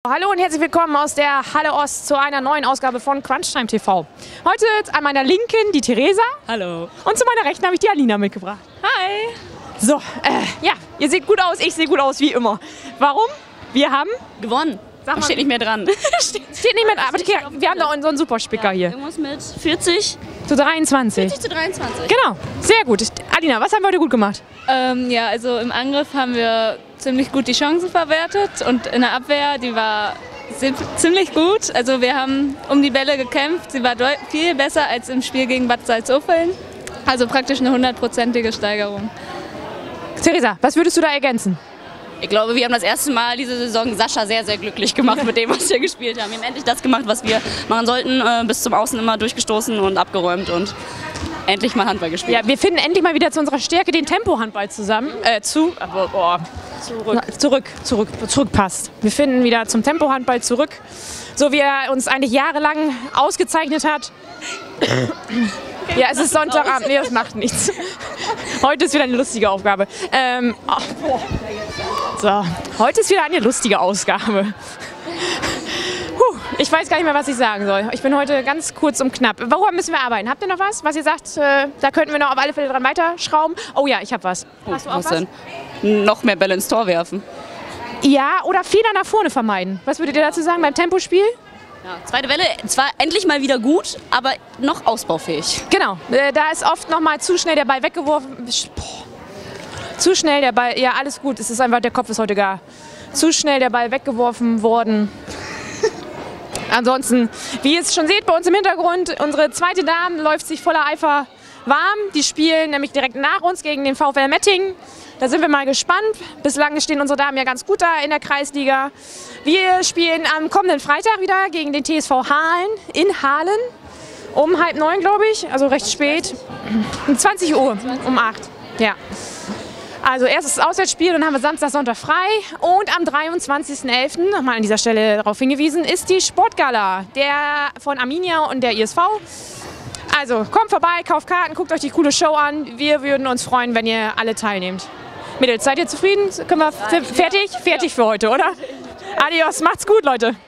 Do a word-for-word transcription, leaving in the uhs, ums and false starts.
Hallo und herzlich willkommen aus der Halle Ost zu einer neuen Ausgabe von Crunchtime T V. Heute an meiner Linken die Theresa. Hallo. Und zu meiner Rechten habe ich die Alina mitgebracht. Hi. So, äh, ja, ihr seht gut aus, ich sehe gut aus wie immer. Warum? Wir haben gewonnen. Sag mal, steht nicht mehr dran. steht nicht mehr dran, aber okay, wir haben da so einen Superspicker hier. Irgendwas mit vierzig Zu dreiundzwanzig. vierzig zu dreiundzwanzig. Genau, sehr gut. Alina, was haben wir heute gut gemacht? Ähm, ja, also im Angriff haben wir ziemlich gut die Chancen verwertet und in der Abwehr, die war ziemlich gut. Also wir haben um die Bälle gekämpft, sie war viel besser als im Spiel gegen Bad Salzuflen. Also praktisch eine hundertprozentige Steigerung. Theresa, was würdest du da ergänzen? Ich glaube, wir haben das erste Mal diese Saison Sascha sehr, sehr glücklich gemacht mit dem, was wir gespielt haben. Wir haben endlich das gemacht, was wir machen sollten, äh, bis zum Außen immer durchgestoßen und abgeräumt und endlich mal Handball gespielt. Ja, wir finden endlich mal wieder zu unserer Stärke den Tempo-Handball zusammen, äh, zu, aber, boah, zurück, zurück, zurück, zurückpasst. Wir finden wieder zum Tempo-Handball zurück, so wie er uns eigentlich jahrelang ausgezeichnet hat. Ja, es ist Sonntagabend, nee, das macht nichts. Heute ist wieder eine lustige Aufgabe. Ähm, oh, so, heute ist wieder eine lustige Ausgabe. Puh, ich weiß gar nicht mehr, was ich sagen soll. Ich bin heute ganz kurz und knapp. Woran müssen wir arbeiten? Habt ihr noch was, was ihr sagt, äh, da könnten wir noch auf alle Fälle dran weiterschrauben? Oh ja, ich habe was. Hast du auch was? Denn? Noch mehr Bälle ins Tor werfen. Ja, oder Fehler nach vorne vermeiden. Was würdet ihr dazu sagen beim Tempospiel? Ja, zweite Welle, zwar endlich mal wieder gut, aber noch ausbaufähig. Genau, äh, da ist oft noch mal zu schnell der Ball weggeworfen. Boah. Zu schnell der Ball, ja alles gut, es ist einfach, der Kopf ist heute gar. Zu schnell der Ball weggeworfen worden. Ansonsten, wie ihr es schon seht bei uns im Hintergrund, unsere zweite Dame läuft sich voller Eifer warm. Die spielen nämlich direkt nach uns gegen den VfL Mettingen. Da sind wir mal gespannt. Bislang stehen unsere Damen ja ganz gut da in der Kreisliga. Wir spielen am kommenden Freitag wieder gegen den T S V Halen in Halen. Um halb neun, glaube ich, also recht spät. Um zwanzig Uhr, um acht. Ja. Also erstes Auswärtsspiel, dann haben wir Samstag, Sonntag frei. Und am dreiundzwanzigsten elften, nochmal an dieser Stelle darauf hingewiesen, ist die Sportgala der von Arminia und der I S V. Also kommt vorbei, kauft Karten, guckt euch die coole Show an. Wir würden uns freuen, wenn ihr alle teilnehmt. Mädels, seid ihr zufrieden? Können wir fertig? Fertig für heute, oder? Adios, macht's gut, Leute.